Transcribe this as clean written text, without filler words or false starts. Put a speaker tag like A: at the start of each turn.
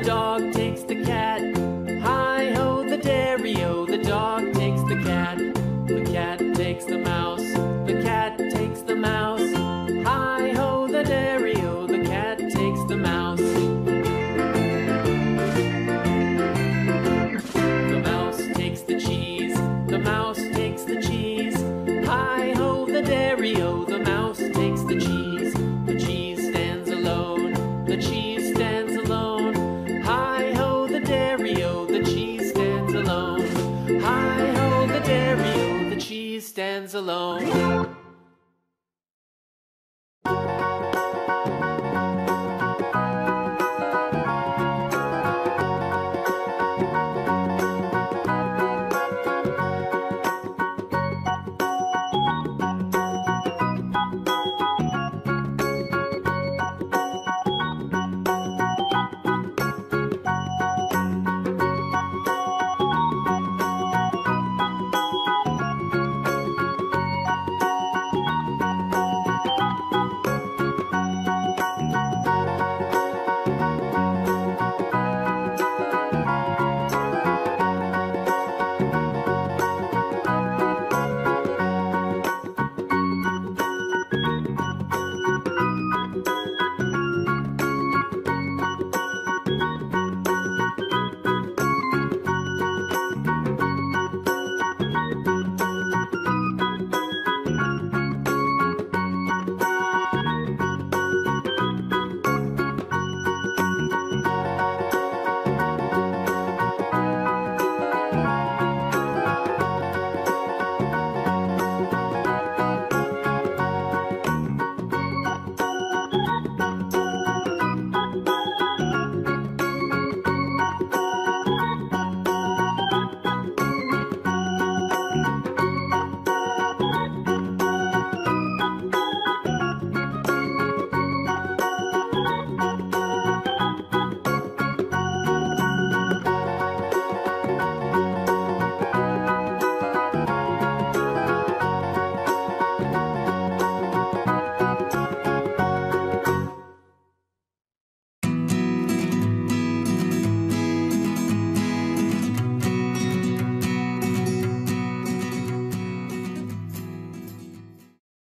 A: dog takes the cat. Hi-ho, the dairy-o, the dog takes the cat. The cat takes the mouse, the cat takes the mouse. Hi-ho, the dairy-o, the cat takes the mouse. The mouse takes the cheese, the mouse takes the cheese. Hi-ho, the dairy-o, the mouse takes the cheese. The cheese stands alone, the cheese stands alone. Hi-ho, the dairy-o, the cheese stands alone. Hi-ho, the dairy-o, the cheese stands alone.